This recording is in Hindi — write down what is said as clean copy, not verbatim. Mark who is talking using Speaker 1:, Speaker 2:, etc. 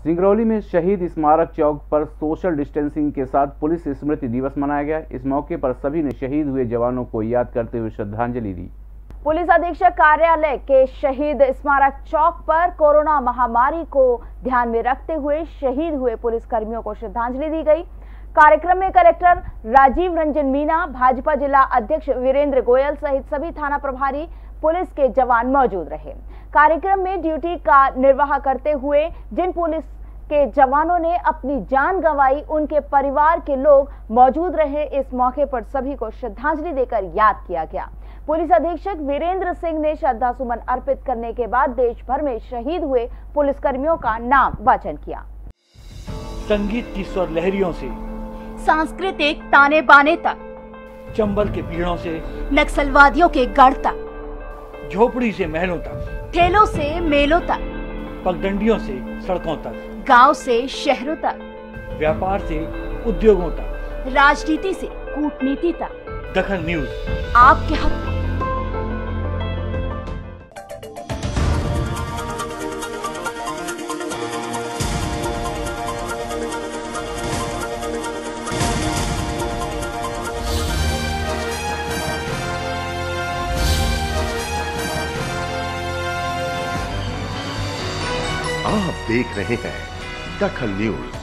Speaker 1: सिंगरौली में शहीद स्मारक चौक पर सोशल डिस्टेंसिंग के साथ पुलिस स्मृति दिवस मनाया गया। इस मौके पर सभी ने शहीद हुए जवानों को याद करते हुए श्रद्धांजलि दी।
Speaker 2: पुलिस अधीक्षक कार्यालय के शहीद स्मारक चौक पर कोरोना महामारी को ध्यान में रखते हुए शहीद हुए पुलिस कर्मियों को श्रद्धांजलि दी गई। कार्यक्रम में कलेक्टर राजीव रंजन मीना, भाजपा जिला अध्यक्ष वीरेंद्र गोयल सहित सभी थाना प्रभारी पुलिस के जवान मौजूद रहे। कार्यक्रम में ड्यूटी का निर्वाह करते हुए जिन पुलिस के जवानों ने अपनी जान गंवाई, उनके परिवार के लोग मौजूद रहे। इस मौके पर सभी को श्रद्धांजलि देकर याद किया गया। पुलिस अधीक्षक वीरेंद्र सिंह ने श्रद्धा सुमन अर्पित करने के बाद देश भर में शहीद हुए पुलिसकर्मियों का नाम वाचन किया।
Speaker 3: संगीत की स्वर लहरियों से
Speaker 2: सांस्कृतिक ताने बाने तक,
Speaker 3: चंबल के पीड़ों से
Speaker 2: नक्सलवादियों के गढ़ तक,
Speaker 3: झोपड़ी से महलों तक,
Speaker 2: ठेलों से मेलों तक,
Speaker 3: पगडंडियों से सड़कों तक,
Speaker 2: गांव से शहरों तक,
Speaker 3: व्यापार से उद्योगों तक,
Speaker 2: राजनीति से कूटनीति तक,
Speaker 3: दखल न्यूज
Speaker 2: आपके हक में।
Speaker 4: आप देख रहे हैं दखल न्यूज।